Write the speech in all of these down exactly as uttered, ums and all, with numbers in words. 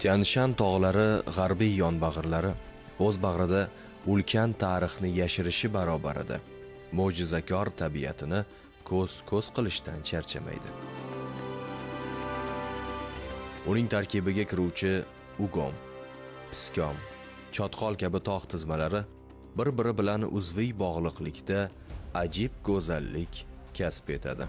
Tian Shan tog'lari g'arbiy yonbag'irlari o'z bag'rida ulkan tarixni yashirishi barobarida mo'jizakor tabiatini ko'z-ko'z qilishdan charchamaydi. Uning tarkibiga kiruvchi Ugom, Piskom, Chotqol kabi tog' tizmalari bir-biri bilan uzviy bog'liqlikda ajib go'zallik kasb etadi.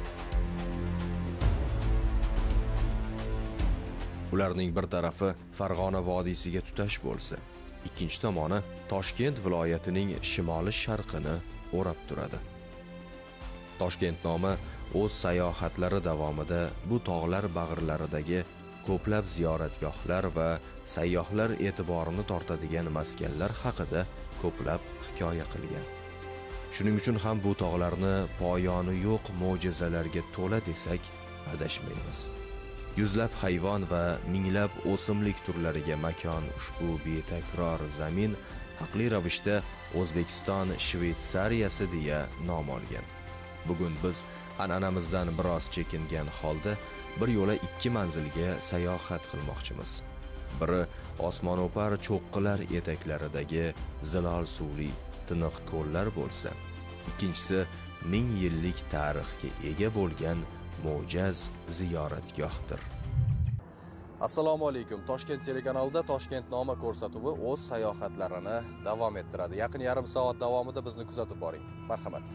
Ularning bir tarafi Farg'ona vodiysiga tutash bo'lsa, ikkinchi tomoni Toshkent viloyatining shimoli sharqini o'rab turadi. Toshkent nomi o'z sayohatlari davomida bu tog'lar bag'rlaridagi ko'plab ziyoratgohlar va sayyohlar e'tiborini tortadigan maskanlar haqida ko'plab hikoya qilgan. Shuning uchun ham bu tog'larni poyoni yo'q mo'jizalarga to'la desak adashmaymiz. Yuzlab hayvon va minglab o'simlik turlariga makon ushbu betakror zamin haqli ravishda O'zbekiston Shvetsariyasi deya nom olgan. Bugun biz an'anamizdan biroz chekingan holda bir yo'la ikki manzilga sayohat qilmoqchimiz. Biri osmono'par cho'qqilar etaklaridagi zilol suvli tiniq ko'llar bo'lsa, ikkinchisi ming yillik tarixga ega bo'lgan mo'jaz ziyoratgohdir. Assalomu alaykum. Toshkent telekanalida Toshkent nomi ko'rsatuvi o'z sayohatlarini davom ettiradi. Yaqin yarim soat davomida bizni kuzatib boring. Marhamat.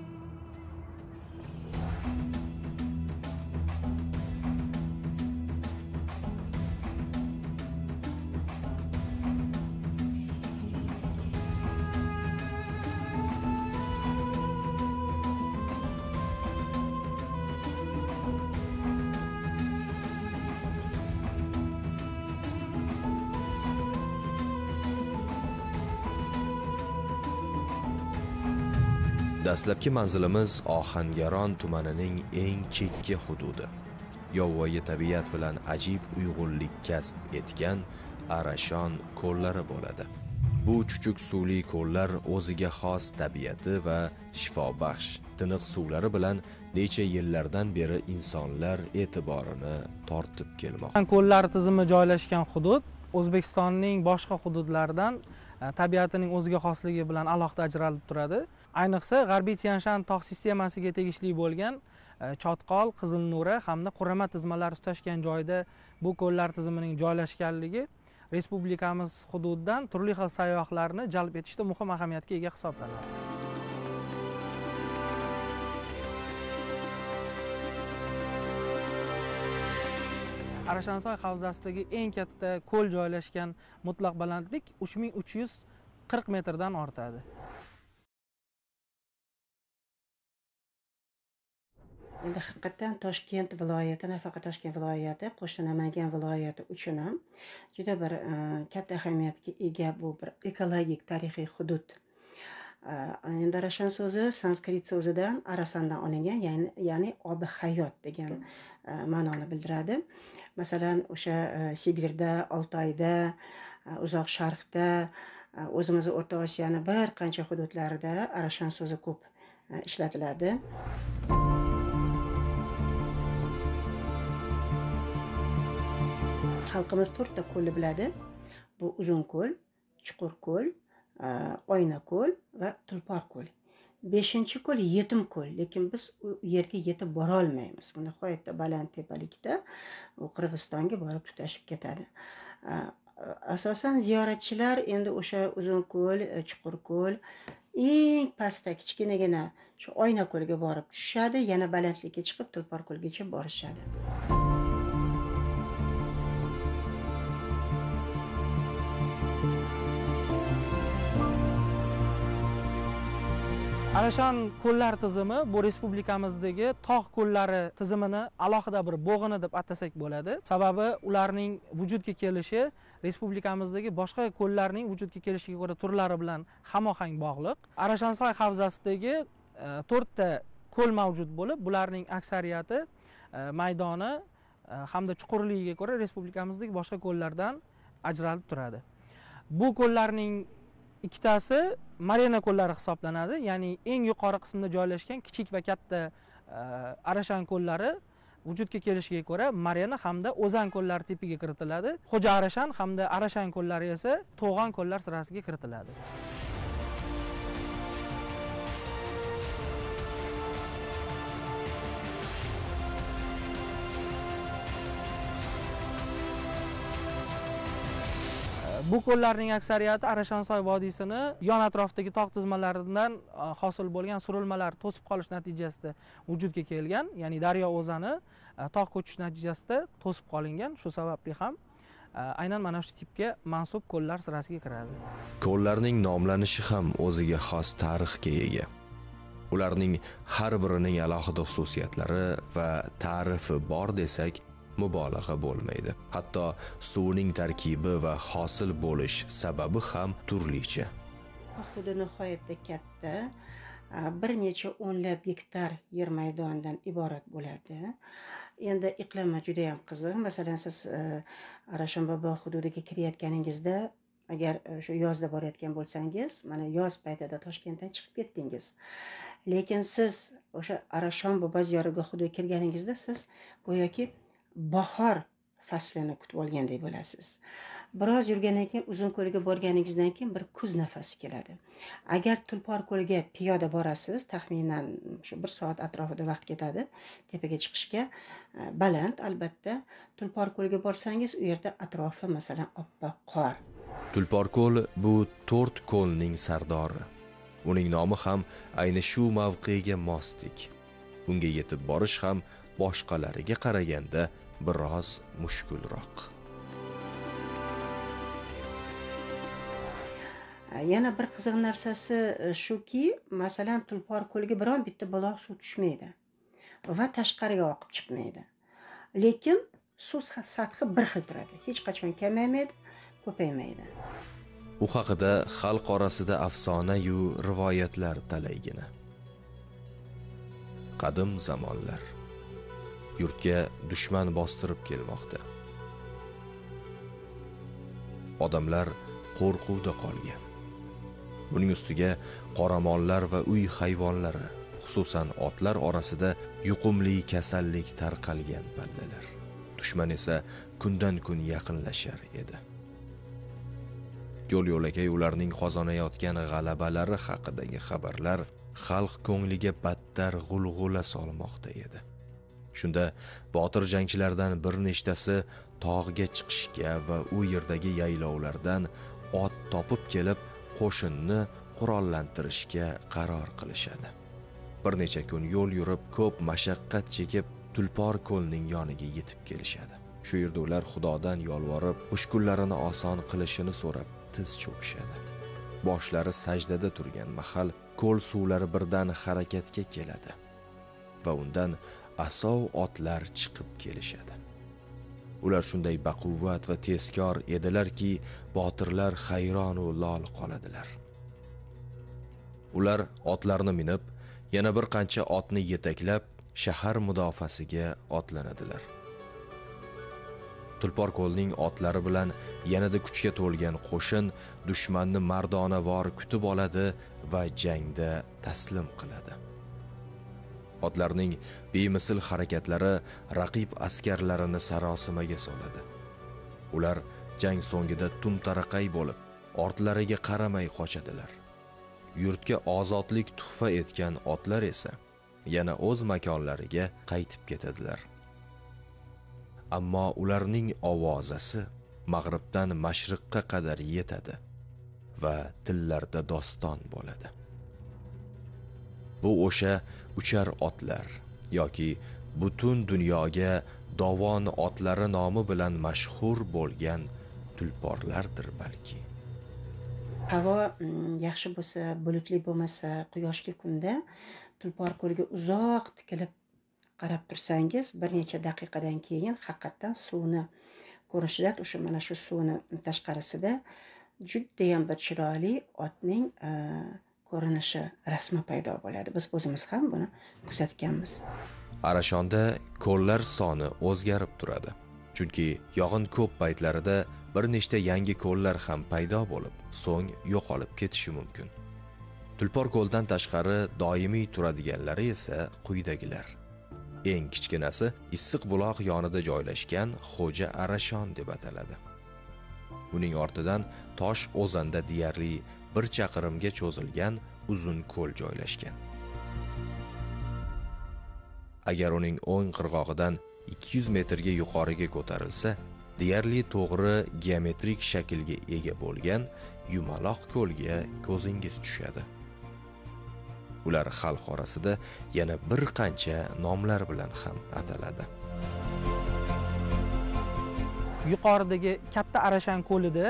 Dastlabki manzilimiz Ohangaron tumanining eng chekka hududi. Yovvoyi tabiat bilan ajib uyg'unlik kasb etgan Arashon ko'llari bo'ladi. Bu chuchuk suvli ko'llar o'ziga xos tabiati va shifobaxsh tiniq suvlari bilan necha yillardan beri insonlar e'tiborini tortib kelmoqda. Ko'llar tizimi joylashgan hudud O'zbekistonning boshqa hududlaridan tabiatining o'ziga xosligi bilan alohida ajralib turadi. Ayniqsa G'arbiy Tian Shan tog' sistemasiga tegishli bo'lgan Chotqol, Qizilnura hamda Qurama tizmalari tutashgan joyda bu ko'llar tizimining joylashganligi respublikamiz hududidan turli xil sayyohlarni jalb etishda muhim ahamiyatga ega hisoblanadi. Arashansoy havzasidagi eng katta ko'l joylashgan mutlaq balandlik uch ming uch yuz qirq metrdan ortadi. Endi haqiqatan Toshkent viloyati, nafaqat Toshkent viloyati, qo'shni Namangan viloyati uchun ham juda bir katta ahamiyatga ega bu bir ekologik tarixiy hudud. Endi Arashan so'zi sanskrit so'zidan arasandan olingan, ya'ni ya'ni obi hayot degan ma'noni bildiradi. Masalan, o'sha Sibirda, Oltoyda, Uzoq Sharqda, o'zimiz O'rta Osiyoning bir qancha hududlarida Arashan so'zi ko'p ishlatiladi. Xalqimiz to'rtta ko'lni biladi. Bu Uzun ko'l, Chuqur ko'l, Oyna ko'l va Tulpor ko'l. beshinchi ko'l Yetim ko'l, lekin biz u yerga yetib bora olmaymiz. Bu nihoyatda baland tepalikda, u Qirg'izistonga borib tutashib ketadi. Asosan ziyoratchilar endi o'sha Uzun ko'l, Chuqur ko'l, eng pastda kichkinagina shu Oyna ko'lga borib tushishadi, yana balandlikka chiqib Tulpor ko'lgacha borishadi. Arashan ko'llar tizimi bu respublikamizdagi tog' ko'llari tizimini alohida bir bo'g'ini deb atasak bo'ladi. Sababi ularning vujudga kelishi respublikamizdagi boshqa ko'llarning vujudga kelishiga ko'ra turlari bilan hamohang bog'liq. Arashansoy havzasidagi to'rtta ko'l mavjud bo'lib, bularning aksariyati maydoni hamda chuqurligiga ko'ra respublikamizdagi boshqa ko'llardan ajralib turadi. Bu ko'llarning ikkitasi Marina ko'llari hisoblanadi, ya'ni eng yuqori qismda joylashgan kichik va katta Arashan ko'llari vujudga kelishiga ko'ra Marena hamda O'zan ko'llari tipiga kiritiladi. Xo'ja Arashan hamda Arashan ko'llari esa To'g'on ko'llar sirasiga kiritiladi. Bu ko'llarning aksariyati Arashansoy vodiysini yon atrofdagi tog' tizmalaridan hosil bo'lgan surilmalar to'sib qolish natijasida vujudga kelgan, ya'ni daryo o'zani tog' ko'chish natijasida to'sib qolingan. Shu sababli ham aynan mana shu tipga mansub ko'llar sirasiga kiradi. Ko'llarning nomlanishi ham o'ziga xos tarixga ega. Ularning har birining alohida xususiyatlari va ta'rifi bor desak mubolag'a bo'lmaydi. Hatto suvning tarkibi va hosil bo'lish sababi ham turlicha. Hududi nihoyatda katta, bir necha o'nlab gektar yer maydonidan iborat bo'ladi. Endi iqlimi juda ham qiziq. Masalan, siz Arashan bobo hududiga kirayotganingizda, agar shu yozda borayotgan bo'lsangiz, mana yoz paytida Toshkentdan chiqib ketdingiz. Lekin siz o'sha Arashan bobo ziyoratgoh hududiga kirganingizda siz go'yoki bahor faslini kutib olgandek bo'lasiz. Biroz yurgandan keyin Uzun ko'lga borganingizdan keyin bir kuz nafasi keladi. Agar Tulpor ko'lga piyoda borasiz, taxminan shu bir soat atrofida vaqt ketadi tepaga chiqishga. Baland albatta. Tulpor ko'lga borsangiz, u yerda atrofi masalan oppoq qor. Tulpor ko'l bu to'rt ko'lning sardori. Uning nomi ham ayni shu mavqega mosdik. Unga yetib borish ham boshqalariga qaraganda biroz mushkulroq. Yana bir qiziq narsasi shuki, masalan Tulpor ko'liga biron bitta buloq suv tushmaydi va tashqariga oqib chiqmaydi. Lekin suv sathi bir xil turadi. Hech qachon kamaymaydi, ko'paymaydi. U haqida xalq orasida afsona yu rivoyatlar talaygina. Qadim zamonlar. Yurtga dushman bostirib kelmoqda. Odamlar qo'rquvda qolgan. Buning ustiga qoramollar va uy hayvonlari, xususan otlar orasida yuqumli kasallik tarqalgan pallalar. Dushman esa kundan kun yaqinlashar edi. Yo'l-yo'lakay ularning qozonayotgan g'alabalari haqidagi xabarlar xalq ko'ngliga battar g'ulg'ula solmoqda edi. Shunda botir jangchilardan bir nechtasi tog'ga chiqishga va u yerdagi yaylovlardan ot topib kelib qo'shinni qurollantirishga qaror qilishadi. Bir necha kun yo'l yurib, ko'p mashaqqat chekib Tulpor ko'lning yoniga yetib kelishadi. Shu yerda ular Xudodan yolvorib, mushkullarini oson qilishini so'rab tiz cho'kishadi. Boshlari sajdada turgan mahal ko'l suvlari birdan harakatga keladi va undan asov otlar chiqib kelishadi. Ular shunday baquvvat va tezkor edilarki, botirlar hayron va lol qoladilar. Ular otlarni minib, yana bir qancha otni yetaklab shahar mudofaasiga otlanadilar. Tulpor ko'lning otlari bilan yanada kuchga to'lgan qo'shin dushmanni mardonavor kutib oladi va jangda taslim qiladi. Otlarning bemisl harakatlari raqib askarlarini sarosimaga soladi. Ular jang so'ngida tumtaraqay bo'lib, ortlariga qaramay qochadilar. Yurtga ozodlik tuhfa etgan otlar esa yana o'z makonlariga qaytib ketadilar. Ammo ularning ovozasi mag'ribdan mashriqqa qadar yetadi va tillarda doston bo'ladi. Bu o'sha uchar otlar yoki butun dunyoga dovon otlari nomi bilan mashhur bo'lgan tulporlardir balki. Havo yaxshi bo'lsa, bulutli bo'lmasa, quyoshli kunda Tulpor ko'liga uzoq tikilib qarab tursangiz, bir necha daqiqadan keyin haqiqatan suvni ko'rishida, o'sha mana shu suvni tashqarisida juda ham bir chiroyli otning ko'rinishi, rasmi paydo bo'ladi. Biz o'zimiz ham buni kuzatganmiz. Arashonda ko'llar soni o'zgarib turadi. Chunki yog'in ko'p paytlarida bir nechta yangi ko'llar ham paydo bo'lib, so'ng yo'qolib ketishi mumkin. Tulpor ko'ldan tashqari doimiy turadiganlari esa quyidagilar. Eng kichkinasi issiq buloq yonida joylashgan Xo'ja Arashon deb ataladi. Uning ortidan tosh o'zanda deyarli bir chaqirimga cho'zilgan uzun ko'l joylashgan. Agar uning o'ng qirg'og'idan ikki yuz metrga yuqoriga ko'tarilsa, deyarli to'g'ri geometrik shaklga ega bo'lgan yumaloq ko'lga ko'zingiz tushadi. Ular xalq orasida yana bir qancha nomlar bilan ham ataladi. Yuqoridagi katta Arashan ko'lida,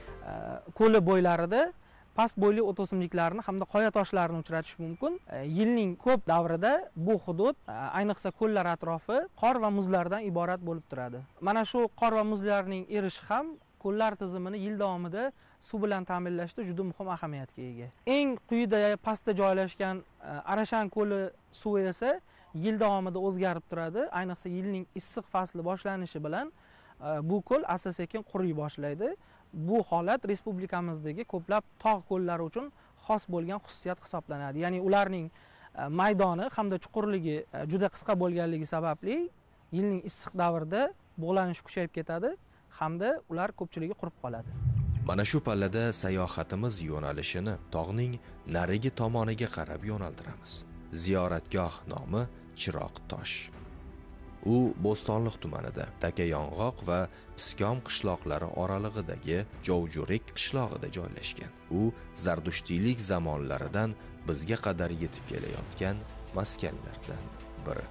ko'li bo'ylarida past bo'yli o't o'simliklarni hamda qoya toshlarini uchratish mumkin. Yilning ko'p davrida bu hudud, ayniqsa ko'llar atrofi qor va muzlardan iborat bo'lib turadi. Mana shu qor va muzlarning erishi ham ko'llar tizimini yil davomida suv bilan ta'minlashda juda muhim ahamiyatga ega. Eng quyida pastda joylashgan Arashan ko'li suvi esa yil davomida o'zgarib turadi. Ayniqsa yilning issiq fasli boshlanishi bilan bu ko'l asta-sekin quriy boshlaydi. Bu holat respublikamizdagi ko'plab tog' ko'llari uchun xos bo'lgan xususiyat hisoblanadi. Ya'ni ularning maydoni hamda chuqurligi juda qisqa bo'lganligi sababli yilning issiq davrida bug'lanish kuchayib ketadi hamda ular ko'pchiligi qurib qoladi. Mana shu pallada sayohatimiz yo'nalishini tog'ning narigi tomoniga qarab yo'naltiramiz. Ziyoratgoh nomi Chiroq tosh. U Bo'stonliq tumanida Takayong'oq va Piskom qishloqlari oralig'idagi Jovjurik qishlog'ida joylashgan. U Zardushtiylik zamonlaridan bizga qadar yetib kelayotgan maskanlardan biri.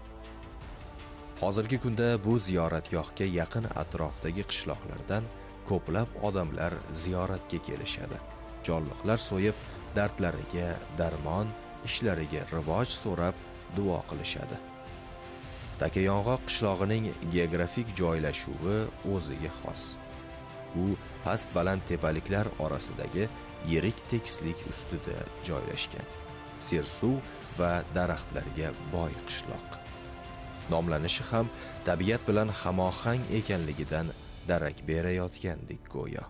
Hozirgi kunda bu ziyoratgohga yaqin atrofdagi qishloqlardan ko'plab odamlar ziyoratga kelishadi. Jonliqlar so'yib, dardlariga darmon, ishlariga rivoj so'rab duo qilishadi. Takayong'oq qishlog'ining geografik joylashuvi o'ziga xos. U past baland tepaliklar orasidagi yirik tekislik ustida joylashgan. Sersuv va daraxtlarga boy qishloq. Nomlanishi ham tabiat bilan hamohang ekanligidan darak berayotgandek go'yo.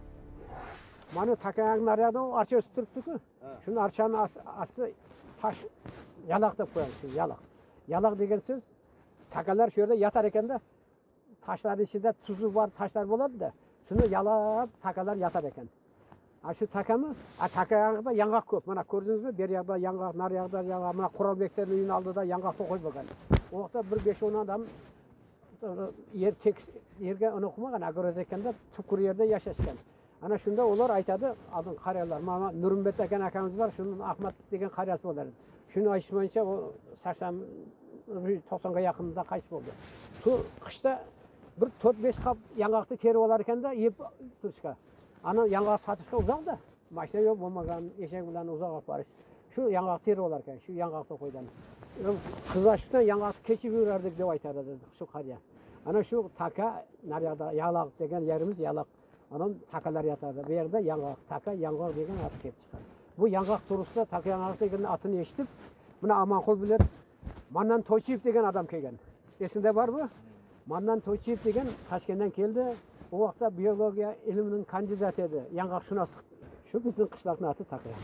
Mana Takayong naryoqda archa o'sib turibdi-ku. Shuni archani asli tosh yaloq deb qo'yamiz, yaloq. Yaloq degan so'z takalar shu yerda yatar ekanda, tashlar ichida tuzi bor tashlar bo'ladi-da, shuni yalab takalar yatar ekan. A shu takami, a Takayong'da yong'oq ko'p. Mana ko'rdingizmi? Bu yerda yong'oq, naryoqda yong'oq, mana Qurolbeklarning uyining oldida yong'oqni qo'yib bo'lgan. O vaqtda bir besh o'n odam yer tek yerga uni qo'ymagan, agroz ekanda tukur yerda yashashgan. Ana shunda ular aytadi, adın qariyalar, mana Nurimbek ekan akamiz bor, shuni Ahmad degan qariyasi bo'lar. Shuni aytishmoqcha o sakson to'qsonga yaqinda qaytib bo'ldi. Shu qishda bir to'rt besh qop yong'oqni terib olar ekanda, yeb turishga. Ana yong'oq sotishga uzoqda. Mashina yo'q bo'lmagan, eshak bilan uzoq olib borish. Shu yong'oq terib olar ekan, shu yong'oqni qo'ydan. Qizashdan yong'oqni kechib yurardik deb aytadi shu qariya. Ana shu taka naryoqda yaloq degan yerimiz yaloq. Ana takalar yotadi. Bu yerda yong'oq, taka yong'oq degan ot kelib chiqadi. Bu yong'oq turusida taka yong'oq degan otini eshitib, buni Amanqul bilan Mannan To'chiyev degan odam kelgan. Esingda bormi? Mannan To'chiyev degan Toshkentdan keldi. O vaqtda biologiya ilmining kandidati edi. Yong'oqshunos. Shu bizning qishloqning oti Takayong.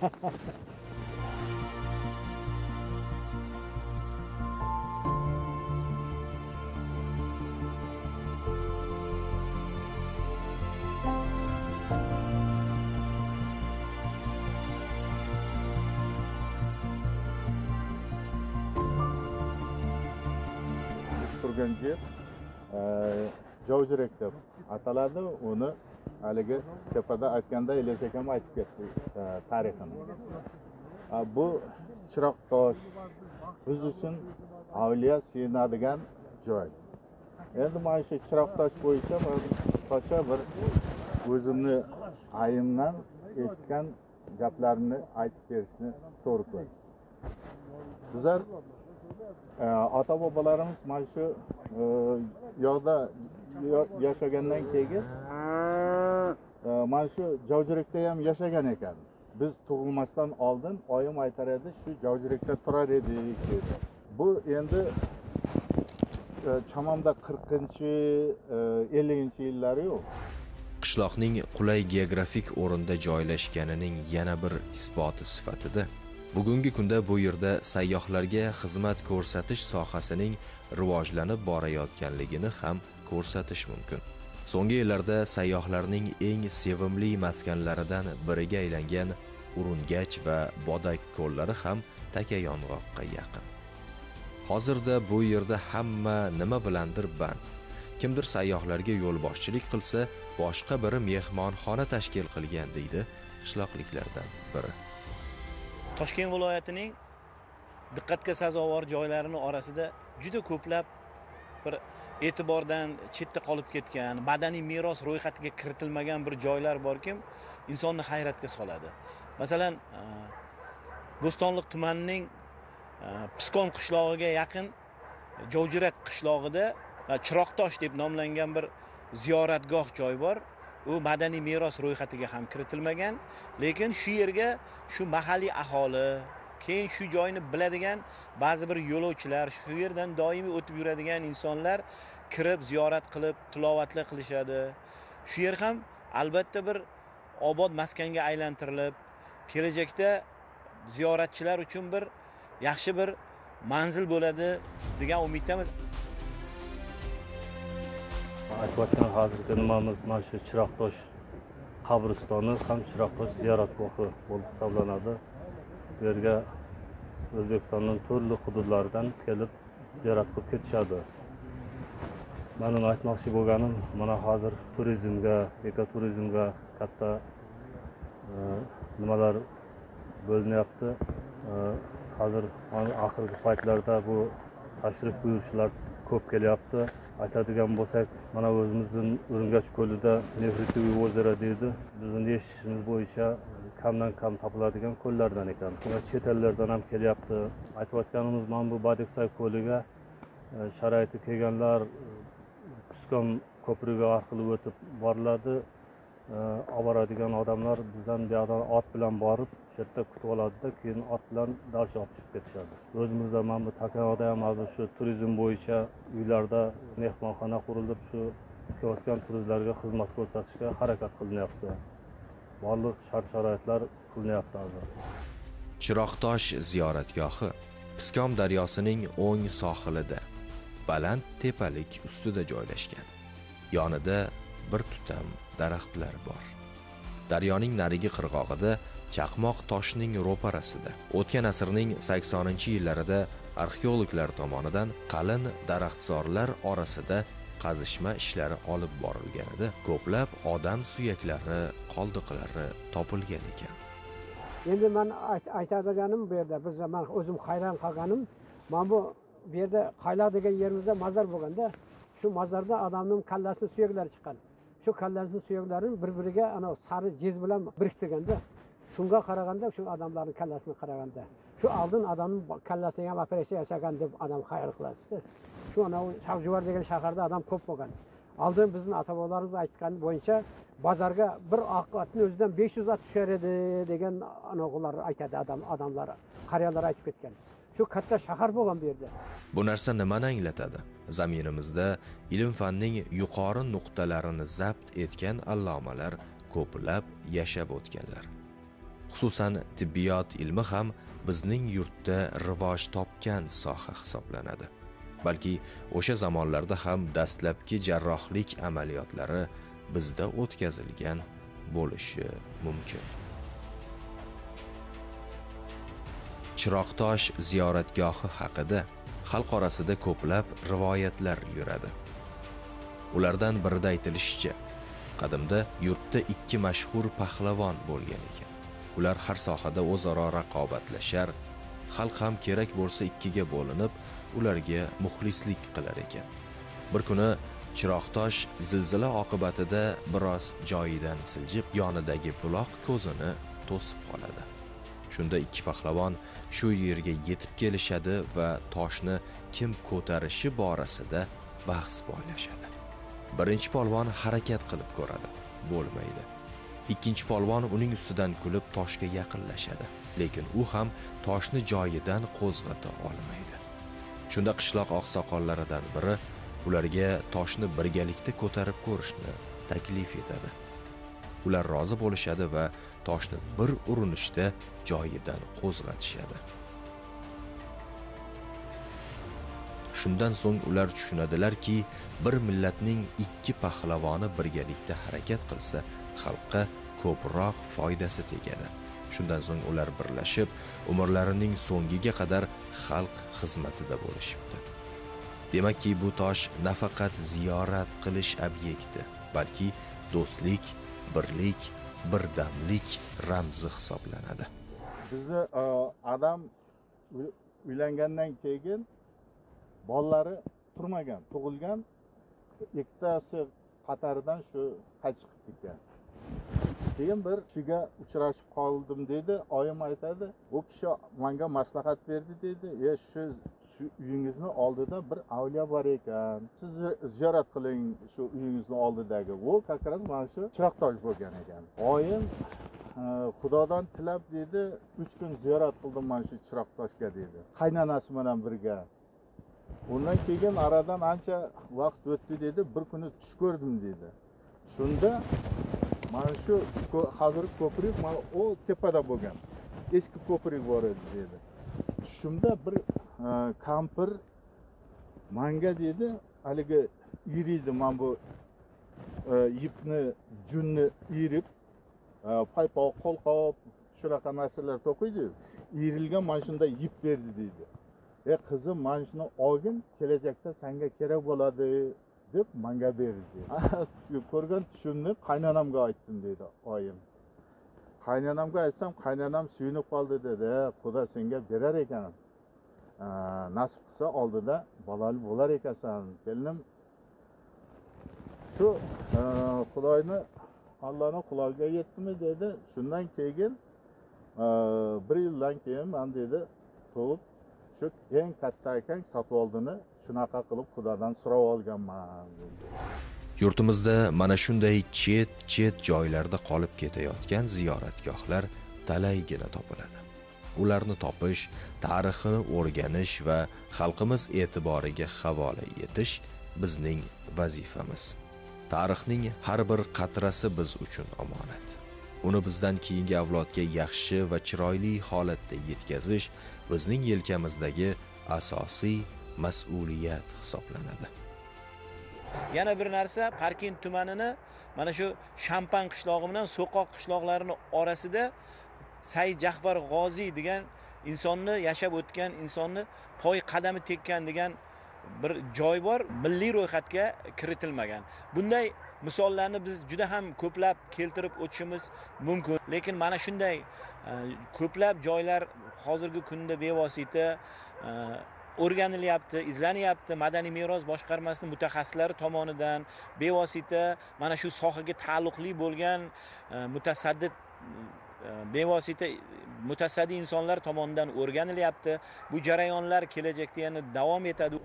Turgan yer Jovjurik deb ataladi. Uni haligi tepada aytganda Ilyos akam aytib ketdi tarixini. Bu Chiroq tosh biz uchun avliyo siyinadigan joy. Endi mana shu Chiroq tosh bo'yicha qisqacha bir o'zimni ayimdan eshitgan gaplarni aytib berishni to'g'ri ko'rdim. Bizlar ota bobolarimiz mana shu yoqda yashagandan keyin mana shu Jovjurikda ham yashagan ekan. Biz tug'ilmasdan oldin oyim aytar edi, shu Jovjurikda turar edik dedi. Bu endi chamamda qirqinchi ellinchi yillari yo'q. Qishloqning qulay geografik o'rinda joylashganining yana bir isboti sifatida Bugungi kunda bu yerda sayyohlarga xizmat ko'rsatish sohasining rivojlanib borayotganligini ham ko'rsatish mumkin. So'nggi yillarda sayyohlarning eng sevimli maskanlaridan biriga aylangan Urungach va Bodak ko'llari ham taka yong'oqqa yaqin. Hozirda bu yerda hamma nima bilandir band. Kimdir sayyohlarga yo'lboshchilik qilsa, boshqa biri mehmonxona tashkil qilgan deydi qishloqliklardan biri. Toshkent viloyatining diqqatga sazovor joylarining orasida juda ko'plab bir e'tibordan chetda qolib ketgan, madaniy meros ro'yxatiga kiritilmagan bir joylar borki, insonni hayratga soladi. Masalan, Bo'stonliq tumanining Piskom qishlog'iga yaqin Jovjirak qishlog'ida Chiroqtosh deb nomlangan bir ziyoratgoh joy bor. U madaniy meros ro'yxatiga ham kiritilmagan, lekin shu yerga shu mahalliy aholi, keyin shu joyni biladigan ba'zi bir yo'lovchilar, shu yerdan doimiy o'tib yuradigan insonlar kirib ziyorat qilib, tilovatlar qilishadi. Shu yer ham albatta bir obod maskanga aylantirilib, kelajakda ziyoratchilar uchun bir yaxshi bir manzil bo'ladi degan umiddamiz. Aytayotgan hozirgi nimamiz mana shu Chiroqtosh qabristoni ham Chiroqtosh ziyoratgohi bo'lib hisoblanadi. Bu yerga O'zbekistonning turli hududlaridan kelib ziyorat qilib ketishadi. Mening aytmoqchi bo'lganim, mana hozir turizmga, ekoturizmga katta nimalar bo'linyapti. Hozir oxirgi paytlarda bu tashrif buyuruvchilar ko'p kelyapti. Aytadigan bo'lsak, mana o'zimizning Urungach ko'lida Nefritoviy ozero deydi. Bizning eshitishimiz bo'yicha kamdan kam topiladigan ko'llardan ekan. Buna chet ellardan ham kelyapti. Aytayotganimiz, mana bu Badiqsay ko'liga sharoiti kelganlar Piskom ko'prigi orqali o'tib boriladi. Olib boradigan odamlar bizdan bu yoqdan ot bilan borib, shu yerda kutib oladida, keyin ot bilan dalsha olib chiqib ketishadi. O'zimizda mana bu Takanada ham hozir shu turizm bo'yicha uylarda mehmonxona qurilib, shu kelayotgan turistlarga xizmat ko'rsatishga harakat qilinyapti. Barliq shart-sharoitlar qilinyapti hozir. Chiroqtosh ziyoratgohi Piskom daryosining o'ng sohilida, baland tepalik ustida joylashgan. Yonida bir tutam daraxtlar bor. Daryoning narigi qirg'og'ida chaqmoq toshning ro'parasida o'tgan asrning saksoninchi yillarida arxeologlar tomonidan qalin daraxtzorlar orasida qazishma ishlari olib borilganida ko'plab odam suyaklari, qoldiqlari topilgan ekan. Endi men aytadiganim bu yerda biz men o'zim hayron qolganim, men bu bu yerda Qayloq degan yerimizda mazar bo'lganda, shu mazarda odamning kallasi suyaklari chiqqan. Shu kallasi suyaklarini bir-biriga ana sari jez bilan biriktirganda, shunga qaraganda, shu odamlarning kallasini qaraganda, shu oldin odamning kallasiga ham operatsiya yasagan deb odam xayol qiladi. Shu ana Shavjivar degan shaharda odam ko'p bo'lgan. Oldin bizning ota-bobolarimiz aytgan bo'yicha bozorga bir oq otning o'zidan besh yuz ot tushar edi degan anoqlar aytadi odam, odamlar, qariyalar aytib ketgan. Shu katta shahar bo'lgan bu yerda. Bu narsa nimani anglatadi? Zaminimizda ilm-fanning yuqori nuqtalarini zabt etgan allomalar ko'plab yashab o'tganlar. Xususan tibbiyot ilmi ham bizning yurtda rivoj topgan soha hisoblanadi. Balki o'sha zamonlarda ham dastlabki jarrohlik amaliyotlari bizda o'tkazilgan bo'lishi mumkin. Chiroqtosh ziyoratgohi haqida xalq orasida ko'plab rivoyatlar yuradi. Ulardan birida aytilishicha, qadimda yurtda ikki mashhur pahlavon bo'lgan ekan. Ular har sohada o'zaro raqobatlashar, xalq ham kerak bo'lsa ikkiga bo'linib, ularga muxlislik qilar ekan. Bir kuni Chiroqtosh zilzila oqibatida biroz joyidan siljib, yonidagi buloq ko'zini to'sib qoladi. Shunda ikki pahlavon shu yerga yetib kelishadi va toshni kim ko'tarishi borasida bahs boylashadi. Birinchi polvon harakat qilib ko'radi, bo'lmaydi. Ikkinchi polvon uning ustidan kulib toshga yaqinlashadi, lekin u ham toshni joyidan qo'zg'ata olmaydi. Shunda qishloq oqsoqollaridan biri ularga toshni birgalikda ko'tarib ko'rishni taklif etadi. Ular rozi bo'lishadi va toshni bir urinishda joyidan qo'zg'atishadi. Shundan so'ng ular tushunadilarki, bir millatning ikki pahlavoni birgalikda harakat qilsa, xalqqa ko'proq foydasi tegadi. Shundan so'ng ular birlashib, umrlarining so'ngiga qadar xalq xizmatida bo'lishibdi. Demakki, bu tosh nafaqat ziyorat qilish obyekti, balki do'stlik, birlik, birdamlik ramzi hisoblanadi. Bizni odam uylangandan keyin bolalari turmagan, tug'ilgan, ikkitasi qatoridan shu qochib ketgan. Keyin bir kishiga uchrashib qoldim dedi, oyim aytadi, u kishi menga maslahat berdi dedi, "E shu uyingizni oldida bir avliyo bor ekan. Siz ziyorat qiling shu uyingizni oldidagi." U qaqras mana shu chiroqtosh bo'lgan ekan. Oyim Xudodan tilab dedi, uch kun ziyorat qildim mana shu chiroqtoshga dedi. Qaynonasi bilan birga. Undan keyin aradan ancha vaqt o'tdi dedi, bir kuni tush ko'rdim dedi. Shunda mana shu hozir ko'prik mana o tepada bo'lgan. Eski ko'prik bor edi dedi. Shunda bir kampir manga dedi, haligi iriydi mana bu ipni, junni irib, paypoq, qo'lqop, shunaqa narsalar to'qiydi. Irilgan mana shunday ip berdi dedi. "E qizim, mana shuni olgin, kelajakda senga kerak bo'ladi" deb menga berdi. Ko'rgan tushimni qaynonamga aytdim dedi oyim. Qaynonamga aytsam, qaynonam suyunib qoldi dedi. "Xudo senga berar ekan. Nasib qilsa oldida bolali bo'lar ekansan." Kelinim shu Xudoyni Allohning quloqiga yetdimi dedi. Shundan keyin bir yildan keyin men dedi tug'ib shu eng katta ekan sotib oldini shunaqa qilib Xudodan so'rab olganman dedi. Yurtimizda mana shunday chet-chet joylarda qolib ketayotgan ziyoratgohlar talaygina topiladi. Ularni topish, tarixini o'rganish va xalqimiz e'tiboriga havola etish bizning vazifamiz. Tarixning har bir qatrasi biz uchun omonat. Uni bizdan keyingi avlodga yaxshi va chiroyli holatda yetkazish bizning yelkamizdagi asosiy mas'uliyat hisoblanadi. Yana bir narsa, Parkent tumanini mana shu Shampan qishlog'i bilan So'qoq qishloqlarining orasida Said Jahvar G'oziy degan insonni, yashab o'tgan insonni poy qadami tekkan degan bir joy bor, milliy ro'yxatga kiritilmagan. Bunday misollarni biz juda ham ko'plab keltirib o'tishimiz mumkin, lekin mana shunday ko'plab joylar hozirgi kunda bevosita o'rganilyapti, izlanyapti. Madaniy meros boshqarmasining mutaxassislari tomonidan bevosita mana shu sohaga taalluqli bo'lgan mutasaddi bevosita mutasaddi insonlar tomonidan o'rganilyapti. Bu jarayonlar kelajakda yana davom etadi.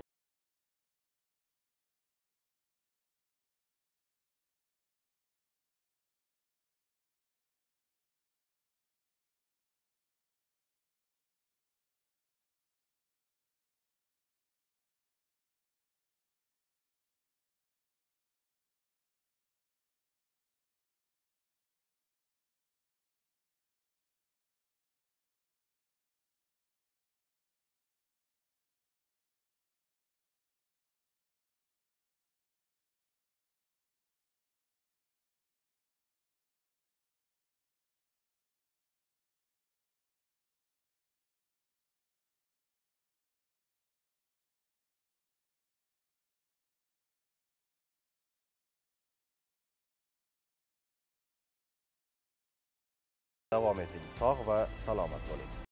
Davom eting, sog' va salomat bo'ling.